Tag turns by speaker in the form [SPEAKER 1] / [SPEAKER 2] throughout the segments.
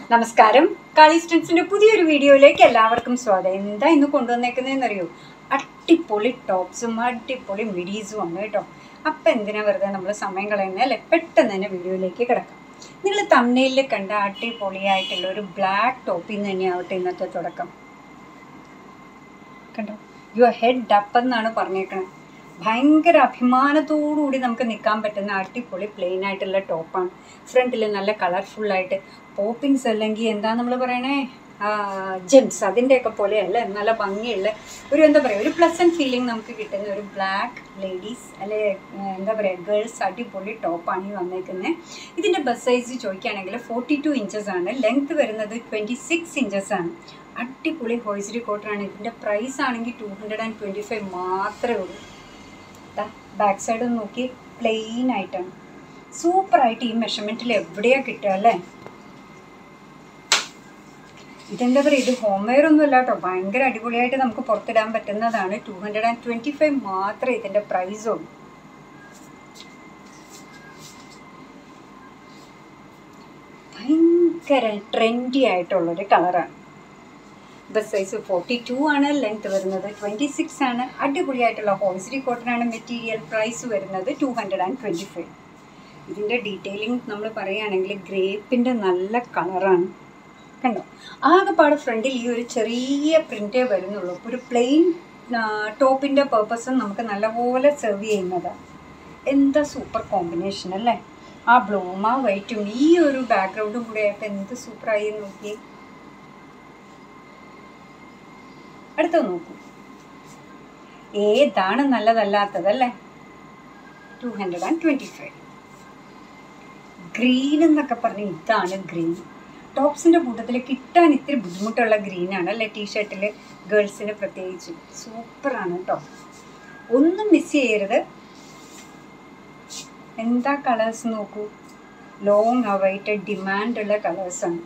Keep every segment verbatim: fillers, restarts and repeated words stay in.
[SPEAKER 1] നമസ്കാരം. കാളീസ് ട്രെൻഡ്സിന്റെ പുതിയൊരു വീഡിയോയിലേക്ക് എല്ലാവർക്കും സ്വാഗതം. എന്താ ഇന്ന് കൊണ്ടുവന്നേക്കുന്നതെന്ന് അറിയോ? അടിപൊളി ടോപ്സും അടിപൊളി മിഡീസും ആണ് കേട്ടോ. അപ്പം എന്തിനാ വെറുതെ നമ്മൾ സമയം കളയുന്നത് അല്ലേ? പെട്ടെന്ന് തന്നെ വീഡിയോയിലേക്ക് കിടക്കാം. നിങ്ങൾ തമ്പ്നെയിലിൽ കണ്ട അടിപൊളിയായിട്ടുള്ള ഒരു ബ്ലാക്ക് ടോപ്പിൽ നിന്ന് തന്നെയാവട്ടെ ഇന്നത്തെ തുടക്കം. കണ്ടോ, യുവർ ഹെഡ് അപ്പ് എന്നാണ് പറഞ്ഞേക്കണത്. ഭയങ്കര അഭിമാനത്തോടുകൂടി നമുക്ക് നിൽക്കാൻ പറ്റുന്ന അടിപൊളി പ്ലെയിൻ ആയിട്ടുള്ള ടോപ്പാണ്. ഫ്രണ്ടിൽ നല്ല കളർഫുള്ളായിട്ട് പോപ്പിൻസ് അല്ലെങ്കിൽ എന്താ നമ്മൾ പറയണേ, ജെംസ് അതിൻ്റെയൊക്കെ പോലെയല്ല, നല്ല ഭംഗിയുള്ള ഒരു എന്താ പറയുക ഒരു പ്ലസൻറ്റ് ഫീലിംഗ് നമുക്ക് കിട്ടുന്ന ഒരു ബ്ലാക്ക് ലേഡീസ് അല്ലെ എന്താ പറയുക ഗേൾസ് അടിപൊളി ടോപ്പാണ് ഈ വന്നേക്കുന്നത്. ഇതിൻ്റെ ബസ് സൈസ് ചോദിക്കുകയാണെങ്കിൽ ഫോർട്ടി ടു ഇഞ്ചസ് ആണ്. ലെങ്ത് വരുന്നത് ട്വൻറ്റി സിക്സ് ഇഞ്ചസ് ആണ്. അടിപൊളി ഹോയ്സറി കോട്ടനാണ്. ഇതിൻ്റെ പ്രൈസ് ആണെങ്കിൽ two hundred and twenty five മാത്രമേ ഉള്ളൂ. ബാക്ക് സൈഡ് ഒന്ന് നോക്കി, പ്ലെയിൻ ആയിട്ടാണ്. സൂപ്പറായിട്ട് ഈ മെഷർമെൻറ്റിൽ എവിടെയാണ് കിട്ടുക അല്ലേ? ഇതെന്താ പറയുക, ഇത് ഹോം വെയർ ഒന്നും അല്ല കേട്ടോ, ഭയങ്കര അടിപൊളിയായിട്ട് നമുക്ക് പുറത്തിടാൻ പറ്റുന്നതാണ്. Two hundred and twenty five മാത്രമേ ഇതിൻ്റെ പ്രൈസ് ഉള്ളൂ. ഭയങ്കര ട്രെൻഡി ആയിട്ടുള്ളൊരു കളറാണ്. ബസ് സൈസ് ഫോർട്ടി ടു ആണ്. ലെങ്ത് വരുന്നത് ട്വൻറ്റി സിക്സ് ആണ്. അടിപൊളിയായിട്ടുള്ള ഹോയ്സറി കോട്ടനാണ് മെറ്റീരിയൽ. പ്രൈസ് വരുന്നത് two hundred and twenty five. ഇതിൻ്റെ ഡീറ്റെയിലിംഗ് നമ്മൾ പറയുകയാണെങ്കിൽ ഗ്രേപ്പിൻ്റെ നല്ല കളറാണ്. കണ്ടോ, ആകെപ്പാട് ഫ്രണ്ടിൽ ഈ ഒരു ചെറിയ പ്രിൻ്റേ വരുന്നുള്ളൂ. ഒരു പ്ലെയിൻ ടോപ്പിൻ്റെ പേർപ്പസും നമുക്ക് നല്ലപോലെ സെർവ് ചെയ്യുന്നതാണ്. എന്താ സൂപ്പർ കോമ്പിനേഷൻ അല്ലേ? ആ ബ്ലൂം ആ വൈറ്റും ഈ ഒരു ബാക്ക്ഗ്രൗണ്ടും കൂടെ ആയപ്പോൾ എന്ത് സൂപ്പറായി നോക്കി. അടുത്ത നോക്കൂ, ഏതാണ് നല്ലതല്ലാത്തതല്ലേ? Two hundred and twenty five. Green എന്നൊക്കെ പറഞ്ഞ് ഇതാണ് ഗ്രീൻ. ടോപ്സിൻ്റെ കൂട്ടത്തിൽ കിട്ടാൻ ഇത്തിരി ബുദ്ധിമുട്ടുള്ള ഗ്രീനാണ് അല്ലേ? ടീഷർട്ടിൽ ഗേൾസിന് പ്രത്യേകിച്ച് സൂപ്പറാണ് കേട്ടോ. ഒന്നും മിസ് ചെയ്യരുത്. എന്താ കളേഴ്സ് നോക്കൂ, ലോങ് അവൈറ്റഡ് ഡിമാൻഡുള്ള കളേഴ്സാണ്.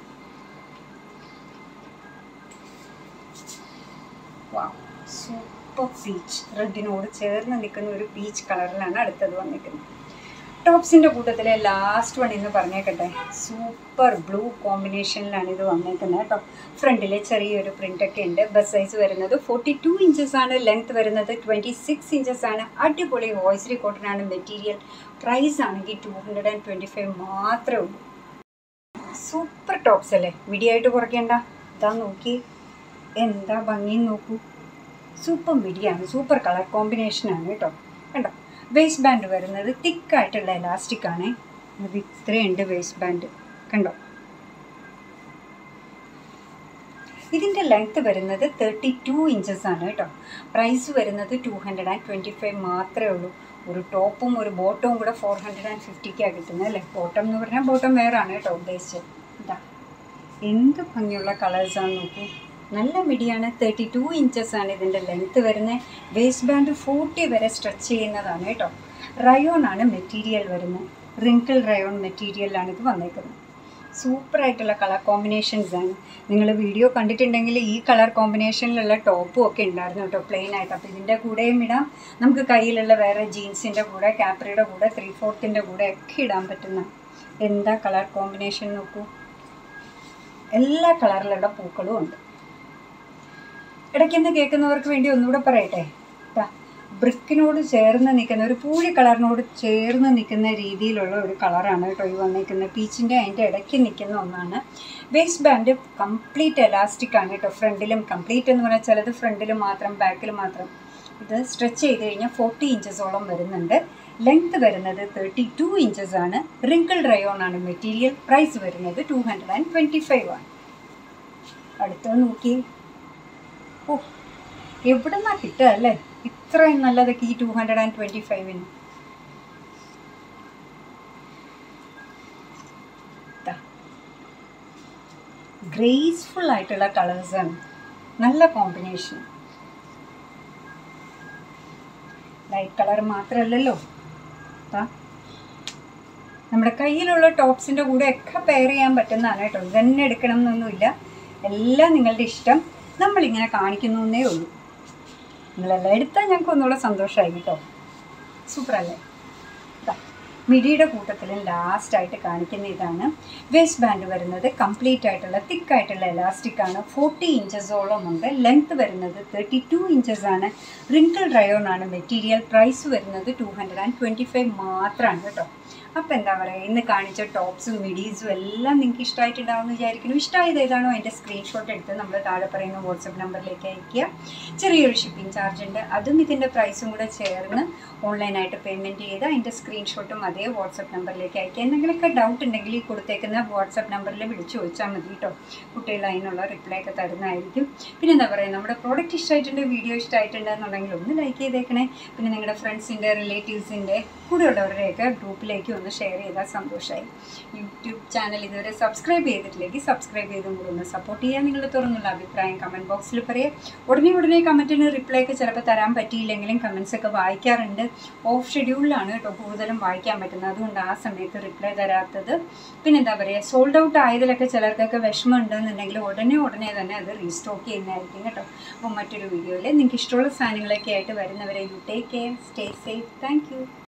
[SPEAKER 1] സൂപ്പർ പീച്ച്, റെഡിനോട് ചേർന്ന് നിൽക്കുന്ന ഒരു പീച്ച് കളറിലാണ് അടുത്തത് വന്നിരിക്കുന്നത്. ടോപ്സിൻ്റെ കൂട്ടത്തിലെ ലാസ്റ്റ് വൺ എന്ന് പറഞ്ഞേക്കട്ടെ, സൂപ്പർ ബ്ലൂ കോമ്പിനേഷനിലാണ് ഇത് വന്നേക്കുന്നത് കേട്ടോ. ഫ്രണ്ടിൽ ചെറിയൊരു പ്രിൻ്റൊക്കെ ഉണ്ട്. ബസ് സൈസ് വരുന്നത് ഫോർട്ടി ടു ഇഞ്ചസ് ആണ്. ലെങ്ത് വരുന്നത് ട്വൻറ്റി സിക്സ് ഇഞ്ചസ് ആണ്. അടിപൊളി ഹോയ്സറി കോട്ടനാണ് മെറ്റീരിയൽ. പ്രൈസ് ആണെങ്കിൽ two hundred and twenty five മാത്രമേ ഉള്ളൂ. സൂപ്പർ ടോപ്സ് അല്ലേ? മിഡിയായിട്ട് കുറയ്ക്കേണ്ട. ഇതാ നോക്കി, എന്താ ഭംഗി നോക്കൂ. സൂപ്പർ മിഡിയാണ്, സൂപ്പർ കളർ കോമ്പിനേഷനാണ് കേട്ടോ. കണ്ടോ, വേസ്റ്റ് ബാൻഡ് വരുന്നത് തിക്കായിട്ടുള്ള എലാസ്റ്റിക് ആണ്. അത് ഇത്രയുണ്ട് വേസ്റ്റ് ബാൻഡ്. കണ്ടോ, ഇതിൻ്റെ ലെങ്ത്ത് വരുന്നത് തേർട്ടി ടു ഇഞ്ചസ് ആണ് കേട്ടോ. പ്രൈസ് വരുന്നത് two hundred and twenty five മാത്രമേ ഉള്ളൂ. ഒരു ടോപ്പും ഒരു ബോട്ടവും കൂടെ ഫോർ ഹൺഡ്രഡ് ആൻഡ് ഫിഫ്റ്റിക്കാണ് കിട്ടുന്നത് അല്ലേ? ബോട്ടം എന്ന് പറഞ്ഞാൽ ബോട്ടം വെയറാണ് കേട്ടോ ഉദ്ദേശിച്ചത്. ഇതാ എന്ത് ഭംഗിയുള്ള കളേഴ്സാണ് നോക്കൂ. നല്ല മിഡിയാണ്. തേർട്ടി ടു ഇഞ്ചസ് ആണ് ഇതിൻ്റെ ലെങ്ത്ത് വരുന്നത്. വേസ്റ്റ് ബാൻഡ് ഫോർട്ടി വരെ സ്ട്രെച്ച് ചെയ്യുന്നതാണ് കേട്ടോ. റയോൺ ആണ് മെറ്റീരിയൽ വരുന്നത്. റിങ്കിൾ റയോൺ മെറ്റീരിയലാണ് ഇത് വന്നേക്കുന്നത്. സൂപ്പറായിട്ടുള്ള കളർ കോമ്പിനേഷൻസ് ആണ്. നിങ്ങൾ വീഡിയോ കണ്ടിട്ടുണ്ടെങ്കിൽ ഈ കളർ കോമ്പിനേഷനിലുള്ള ടോപ്പും ഒക്കെ ഉണ്ടായിരുന്നു കേട്ടോ, പ്ലെയിൻ ആയിട്ട്. അപ്പോൾ ഇതിൻ്റെ കൂടെയും ഇടാം. നമുക്ക് കയ്യിലുള്ള വേറെ ജീൻസിൻ്റെ കൂടെ, കാപ്രിയുടെ കൂടെ, ത്രീ ഫോർത്തിൻ്റെ കൂടെ ഒക്കെ ഇടാൻ പറ്റുന്ന എന്താ കളർ കോമ്പിനേഷൻ നോക്കൂ. എല്ലാ കളറിലുള്ള പൂക്കളും ഉണ്ട്. ഇടയ്ക്കെന്ന് കേൾക്കുന്നവർക്ക് വേണ്ടി ഒന്നുകൂടെ പറയട്ടെ, ബ്രിക്കിനോട് ചേർന്ന് നിൽക്കുന്ന ഒരു പൂഴി കളറിനോട് ചേർന്ന് നിൽക്കുന്ന രീതിയിലുള്ള ഒരു കളറാണ് കേട്ടോ ഈ വന്നിരിക്കുന്നത്. പീച്ചിൻ്റെ അതിൻ്റെ ഇടയ്ക്ക് നിൽക്കുന്ന ഒന്നാണ്. വേസ്റ്റ് ബാൻഡ് കംപ്ലീറ്റ് എലാസ്റ്റിക് ആണ് കേട്ടോ. ഫ്രണ്ടിലും കംപ്ലീറ്റ് എന്ന് പറഞ്ഞാൽ ചിലത് ഫ്രണ്ടിൽ മാത്രം ബാക്കിൽ മാത്രം. ഇത് സ്ട്രെച്ച് ചെയ്ത് കഴിഞ്ഞാൽ ഫോർട്ടി ഇഞ്ചസോളം വരുന്നുണ്ട്. ലെങ്ത്ത് വരുന്നത് തേർട്ടി ടു ഇഞ്ചസ് ആണ്. റിങ്കിൾ റയോൺ ആണ് മെറ്റീരിയൽ. പ്രൈസ് വരുന്നത് two hundred and twenty five ആണ്. അടുത്തത് നോക്കി, ഓ എവിടെ നിന്നാ കിട്ടുക അല്ലേ ഇത്രയും നല്ലതൊക്കെ ഈ ടു ഹൺഡ്രഡ് ആൻഡ് ട്വൻറ്റി ഫൈവിന്. ഗ്രേസ്ഫുൾ ആയിട്ടുള്ള കളേഴ്സാണ്, നല്ല കോമ്പിനേഷൻ. ലൈറ്റ് കളർ മാത്രമല്ലല്ലോ, നമ്മുടെ കയ്യിലുള്ള ടോപ്സിൻ്റെ കൂടെ ഒക്കെ പെയർ ചെയ്യാൻ പറ്റുന്നതാണ് കേട്ടോ. ഇതന്നെ എടുക്കണം എന്നൊന്നുമില്ല, എല്ലാം നിങ്ങളുടെ ഇഷ്ടം. നമ്മളിങ്ങനെ കാണിക്കുന്നു എന്നേ ഉള്ളൂ. നിങ്ങളെല്ലാം എടുത്താൽ ഞങ്ങൾക്ക് ഒന്നുകൂടെ സന്തോഷമായി കേട്ടോ. സൂപ്പറല്ലേ? മിഡിയുടെ കൂട്ടത്തിലും ലാസ്റ്റായിട്ട് കാണിക്കുന്ന ഇതാണ്. വേസ്റ്റ് ബാൻഡ് വരുന്നത് കംപ്ലീറ്റ് ആയിട്ടുള്ള തിക്കായിട്ടുള്ള എലാസ്റ്റിക് ആണ്. ഫോർട്ടി ഇഞ്ചസോളം ഉണ്ട്. ലെങ്ത് വരുന്നത് തേർട്ടി ടു ഇഞ്ചസ് ആണ്. റിങ്കിൾ റയോൺ ആണ് മെറ്റീരിയൽ. പ്രൈസ് വരുന്നത് two hundred and twenty five മാത്രമാണ് കേട്ടോ. അപ്പോൾ എന്താ പറയുക, ഇന്ന് കാണിച്ച ടോപ്സും മിഡീസും എല്ലാം നിങ്ങൾക്ക് ഇഷ്ടമായിട്ടുണ്ടാവുമെന്ന് വിചാരിക്കുന്നു. ഇഷ്ടമായത് ഏതാണോ അതിൻ്റെ സ്ക്രീൻഷോട്ട് എടുത്ത് നമ്മൾ താഴെ പറയുന്ന വാട്സപ്പ് നമ്പറിലേക്ക് അയയ്ക്കുക. ചെറിയൊരു ഷിപ്പിംഗ് ചാർജ് ഉണ്ട്, അതും ഇതിൻ്റെ പ്രൈസും കൂടെ ചേർന്ന് ഓൺലൈനായിട്ട് പേയ്മെൻറ്റ് ചെയ്ത് അതിൻ്റെ സ്ക്രീൻഷോട്ടും അതേ വാട്സപ്പ് നമ്പറിലേക്ക് അയക്കുക. എന്തെങ്കിലുമൊക്കെ ഡൗട്ട് ഉണ്ടെങ്കിൽ ഈ കൊടുത്തേക്കുന്ന വാട്സപ്പ് നമ്പറിൽ വിളിച്ച് ചോദിച്ചാൽ മതി കേട്ടോ. കുട്ടികൾ അതിനുള്ള റിപ്ലൈ ഒക്കെ തരുന്നതായിരിക്കും. പിന്നെ എന്താ പറയുക, നമ്മുടെ പ്രോഡക്റ്റ് ഇഷ്ടമായിട്ടുണ്ട്, വീഡിയോ ഇഷ്ടമായിട്ടുണ്ട് എന്നുണ്ടെങ്കിൽ ഒന്ന് ലൈക്ക് ചെയ്തേക്കണേ. പിന്നെ നിങ്ങളുടെ ഫ്രണ്ട്സിൻ്റെ റിലേറ്റീവ്സിൻ്റെ കൂടെയുള്ളവരുടെയൊക്കെ ഗ്രൂപ്പിലേക്ക് ഒന്ന് ഷെയർ ചെയ്താൽ സന്തോഷമായി. യൂട്യൂബ് ചാനൽ ഇതുവരെ സബ്സ്ക്രൈബ് ചെയ്തിട്ടില്ലെങ്കിൽ സബ്സ്ക്രൈബ് ചെയ്തും കൂടെ ഒന്ന് സപ്പോർട്ട് ചെയ്യാൻ. നിങ്ങളുടെ തുറന്നുള്ള അഭിപ്രായം കമൻറ്റ് ബോക്സിൽ പറയാം. ഉടനെ ഉടനെ കമൻറ്റിന് റിപ്ലൈ ഒക്കെ ചിലപ്പോൾ തരാൻ പറ്റിയില്ലെങ്കിലും കമൻസ് ഒക്കെ വായിക്കാറുണ്ട്. ഓഫ് ഷെഡ്യൂളിലാണ് കേട്ടോ കൂടുതലും വായിക്കാൻ പറ്റുന്നത്, അതുകൊണ്ട് ആ സമയത്ത് റിപ്ലൈ തരാത്തത്. പിന്നെ എന്താ പറയുക, സോൾഡ് ഔട്ട് ആയതിലൊക്കെ ചിലർക്കൊക്കെ വിഷമം ഉണ്ടെന്നുണ്ടെങ്കിൽ ഉടനെ ഉടനെ തന്നെ അത് റീസ്റ്റോക്ക് ചെയ്യുന്നതായിരിക്കും കേട്ടോ. അപ്പോൾ മറ്റൊരു വീഡിയോയിൽ നിങ്ങൾക്ക് ഇഷ്ടമുള്ള സാധനങ്ങളൊക്കെ ആയിട്ട് വരുന്നവരെ you take care, stay safe. Thank U.